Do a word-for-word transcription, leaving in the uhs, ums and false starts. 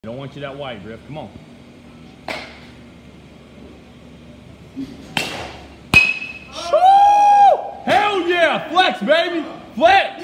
I don't want you that wide, Griff. Come on. Woo! Hell yeah! Flex, baby! Flex!